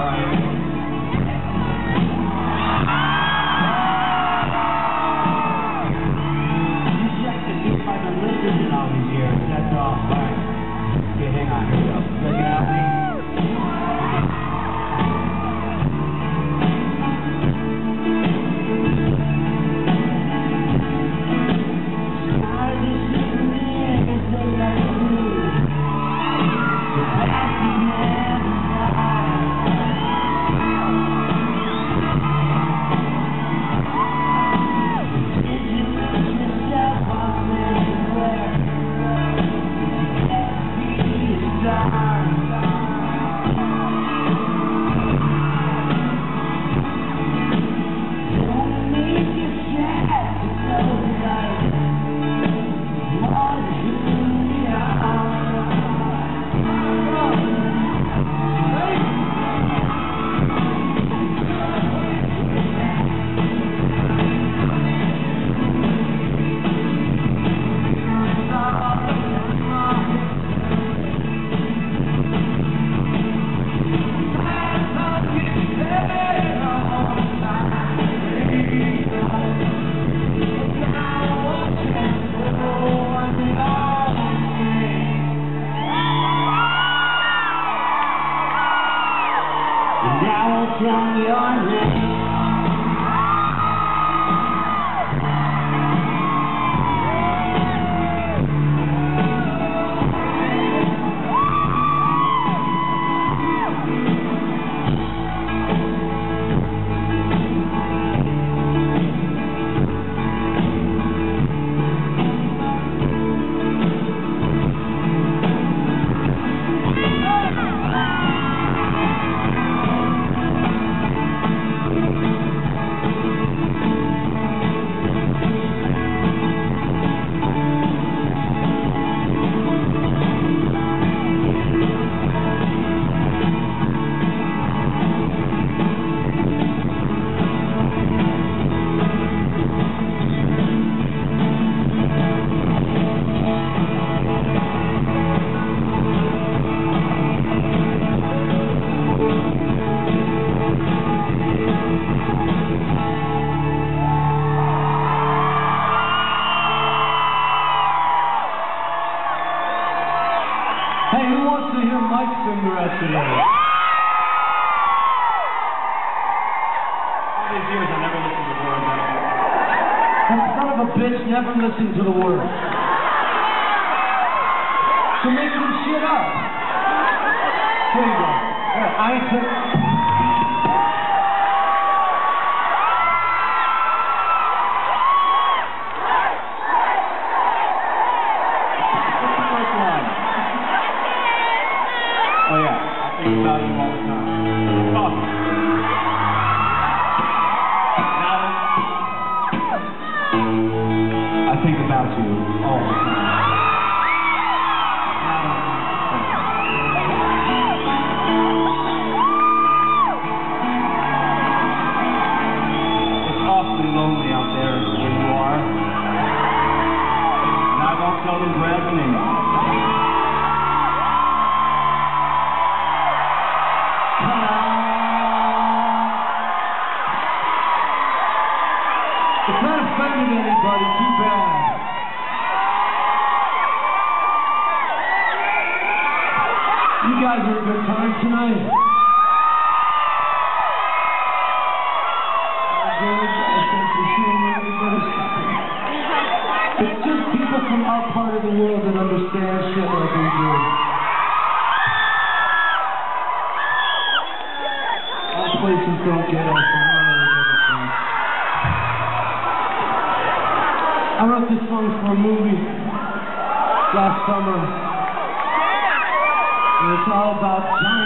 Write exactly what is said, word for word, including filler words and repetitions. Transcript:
Tell your name. Hey, who wants to hear Mike sing the rest of the day? All these years I never listened to the words. That son of a bitch never listened to the words. So make some shit up. Here you go. Yeah, I took... Oh yeah, I think about you all the time. Oh. I think about you all the time. It's awfully lonely out there where you are. And I won't tell them Brad's name. If that offended anybody, too bad. You guys are a good time tonight. It's just people from our part of the world that understand shit like we do. Our places don't get us. I wrote this song for a movie last summer, and it's all about giants.